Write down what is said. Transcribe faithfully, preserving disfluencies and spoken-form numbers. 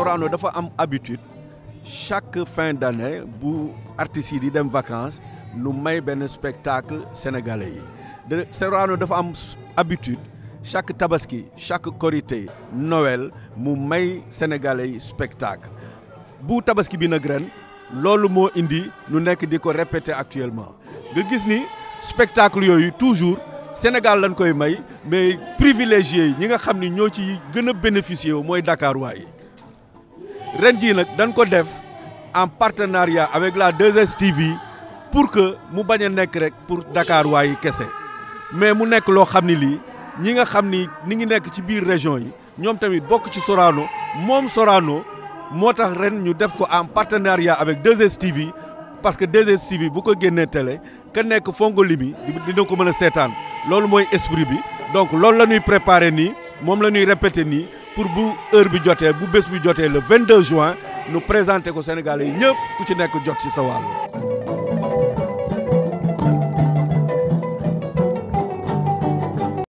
Sorano dafa am habitude chaque fin d'année bu artistes yi di dem vacances nu may benn spectacle sénégalais yi de Sorano dafa am habitude chaque tabaski chaque korité Noël mu may sénégalais yi spectacle bu tabaski bi nag ren loolu moo indi nu nekk di ko répéter actuellement nga gis ni spectacle yooyu toujours Sénégal lañ koy may mais privilégié yi ñi nga xam ni ñoo ci gën a bénéficier wu mooy Dakar waay ren jii nag dañ ko def en partenariat avec la deux S T V pour que mu bañ a nekk rek pour Dakar waay kese mais mu nekk loo xam ni lii ñi nga xam ni ni ngi nekk ci biir région yi ñoom tamit bokk ci Sorano moom Sorano moo tax ren ñu def ko en partenariat avec deux S T V parce que deux S T V bu ko génnee télé ka nekk Fongolimi dina ko mën a seetaan loolu mooy esprit bi donc loolu la ñuy préparer nii moom la ñuy répéter nii pour bu heure bi jotee bu bés bi jotee le vingt-deux juin nu présenter ko Sénégalais yi ñëpp ku ci nekk jot ci sa wàll